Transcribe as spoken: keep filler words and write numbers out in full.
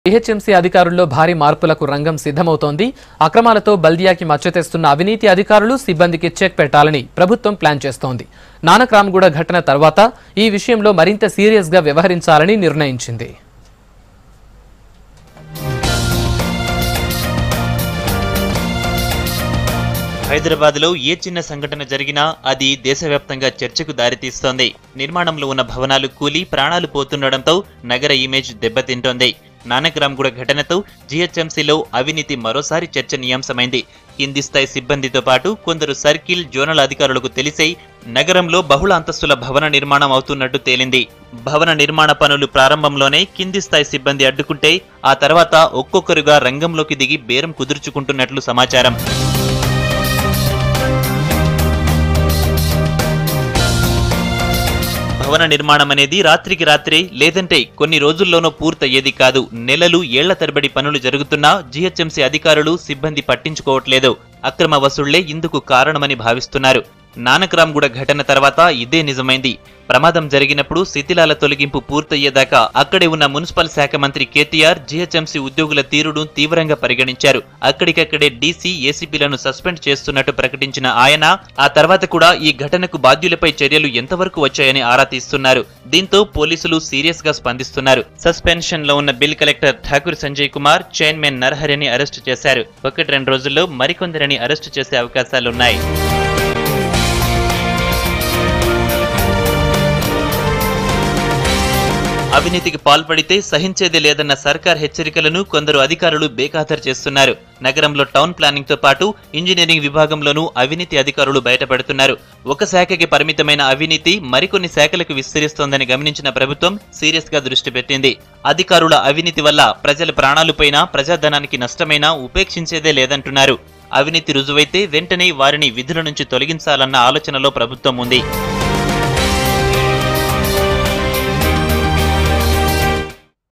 G H M C అధికారుల్లో భారీ మార్పులకు రంగం సిద్ధమవుతోంది. అక్రమాలతో బల్దియాకి మచ్చతెస్తున్న అవినీతి అధికారులు సిబ్బందికి చెక్ పెట్టాలని ప్రభుత్వం ప్లాన్ చేస్తోంది. నానక్రామ్గూడ ఘటన తర్వాత ఈ విషయంలో మరింత సీరియస్ గా వ్యవహరించాలని నిర్ణయించింది. హైదరాబాద్ లో ఏ చిన్న సంఘటన జరిగినా అది దేశవ్యాప్తంగా చర్చకు దారితీస్తోంది. నిర్మాణంలో ఉన్న భవనాలు కూలి ప్రాణాలు పోతుండటంతో నగర ఇమేజ్ దెబ్బతింటోంది. నానక్రామ్గూడ ఘటనతో G H M C లో అవినీతి మరోసారి చర్చనీయాంశమైంది. కింది స్థాయి సిబ్బందితో పాటు కొందరు సర్కిల్ జోనల్ అధికారులకు తెలిసే నగరంలో బహుళ అంతస్తుల భవన నిర్మాణం అవుతున్నట్టు తేలింది. భవన నిర్మాణ పనులు ప్రారంభంలోనే కింది స్థాయి సిబ్బంది అడ్డుకుంటే ఆ తర్వాత ఒక్కొక్కరుగా రంగంలోకి దిగి బేరం కుదుర్చుకుంటున్నట్లు సమాచారం. భవన నిర్మాణం అనేది రాత్రికి రాత్రే లేదంటే కొన్ని రోజుల్లోనో పూర్తయ్యేది కాదు. నెలలు ఏళ్ల తరబడి పనులు జరుగుతున్నా G H M C అధికారులు సిబ్బంది పట్టించుకోవట్లేదు. అక్రమ వసూళ్లే ఇందుకు కారణమని భావిస్తున్నారు. నానక్రామ్గూడ ఘటన తర్వాత ఇదే నిజమైంది. ప్రమాదం జరిగినప్పుడు శిథిలాల తొలగింపు పూర్తయ్యేదాకా అక్కడే ఉన్న మున్సిపల్ శాఖ మంత్రి K T R G H M C ఉద్యోగుల తీరును తీవ్రంగా పరిగణించారు. అక్కడికక్కడే D C A C Pలను సస్పెండ్ చేస్తున్నట్టు ప్రకటించిన ఆయన ఆ తర్వాత కూడా ఈ ఘటనకు బాధ్యులపై చర్యలు ఎంతవరకు వచ్చాయని ఆరా తీస్తున్నారు. దీంతో పోలీసులు సీరియస్ గా స్పందిస్తున్నారు. సస్పెన్షన్ లో ఉన్న bill collector Thakur Sanjay Kumar, chairman నరహరిని అరెస్టు చేశారు. ఒకటి రెండు రోజుల్లో మరికొందరిని అరెస్టు చేసే అవకాశాలున్నాయి. అవినీతికి పాల్పడితే సహించేదే లేదన్న సర్కార్ హెచ్చరికలను కొందరు అధికారులు బేఖాతరు చేస్తున్నారు. నగరంలో టౌన్ ప్లానింగ్ తో పాటు ఇంజనీరింగ్ విభాగంలోనూ అవినీతి అధికారులు బయటపడుతున్నారు. ఒక శాఖకి పరిమితమైన అవినీతి మరికొన్ని శాఖలకు విస్తరిస్తోందని గమనించిన ప్రభుత్వం సీరియస్ గా దృష్టి పెట్టింది. అధికారుల అవినీతి వల్ల ప్రజల ప్రాణాలపైనా ప్రజాధనానికి నష్టమైనా ఉపేక్షించేదే లేదంటున్నారు. అవినీతి రుజువైతే వెంటనే వారిని విధుల నుంచి తొలగించాలన్న ఆలోచనలో ప్రభుత్వం ఉంది.